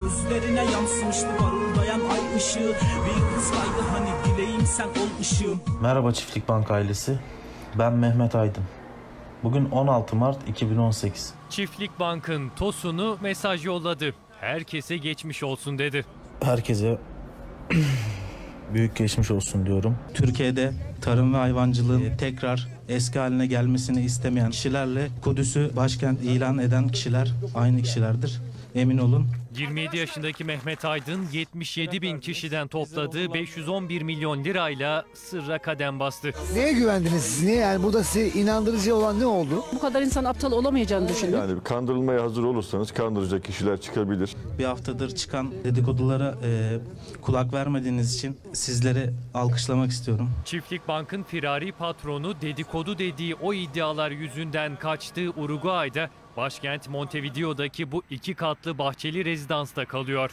Gözlerine yansımıştı parıldayan ay ışığı. Bir yıldız kaydı hani dileğim sen ol ışığım. Merhaba Çiftlik Bank ailesi. Ben Mehmet Aydın. Bugün 16 Mart 2018. Çiftlik Bank'ın TOS'unu mesaj yolladı. Herkese geçmiş olsun dedi. Herkese büyük geçmiş olsun diyorum. Türkiye'de tarım ve hayvancılığın tekrar eski haline gelmesini istemeyen kişilerle Kudüs'ü başkent ilan eden kişiler aynı kişilerdir. Emin olun. 27 yaşındaki Mehmet Aydın 77 bin kişiden topladığı 511 milyon lirayla sırra kadem bastı. Neye güvendiniz siz? Niye? Yani burada size inandırıcı olan ne oldu? Bu kadar insan aptal olamayacağını düşündüm. Yani kandırılmaya hazır olursanız kandıracak kişiler çıkabilir. Bir haftadır çıkan dedikodulara kulak vermediğiniz için sizleri alkışlamak istiyorum. Çiftlik Bank'ın firari patronu dedikodu dediği o iddialar yüzünden kaçtığı Uruguay'da başkent Montevideo'daki bu 2 katlı bahçeli rezidansta kalıyor.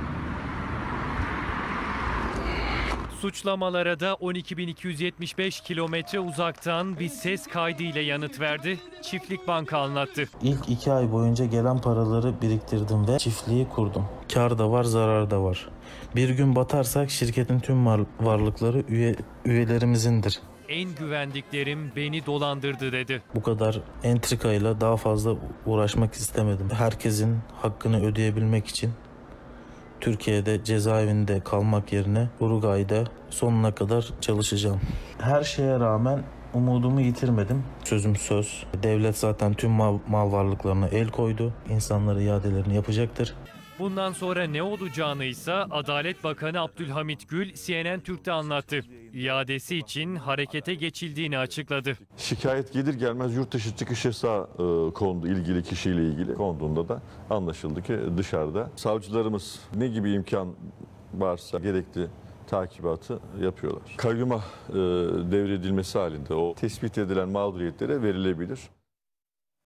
Suçlamalara da 12.275 kilometre uzaktan bir ses kaydıyla yanıt verdi. Çiftlik Bank'a anlattı. İlk 2 ay boyunca gelen paraları biriktirdim ve çiftliği kurdum. Kar da var, zarar da var. Bir gün batarsak şirketin tüm varlıkları üyelerimizindir. En güvendiklerim beni dolandırdı dedi. Bu kadar entrikayla daha fazla uğraşmak istemedim. Herkesin hakkını ödeyebilmek için Türkiye'de cezaevinde kalmak yerine Uruguay'da sonuna kadar çalışacağım. Her şeye rağmen umudumu yitirmedim. Sözüm söz. Devlet zaten tüm mal varlıklarına el koydu. İnsanlara iadelerini yapacaktır. Bundan sonra ne olacağını ise Adalet Bakanı Abdülhamit Gül CNN Türk'te anlattı. İadesi için harekete geçildiğini açıkladı. Şikayet gelir gelmez yurt dışı çıkış yasağı kondu ilgili kişiyle ilgili. Konduğunda da anlaşıldı ki dışarıda. Savcılarımız ne gibi imkan varsa gerekli takibatı yapıyorlar. Kayyuma devredilmesi halinde o tespit edilen mağduriyetlere verilebilir.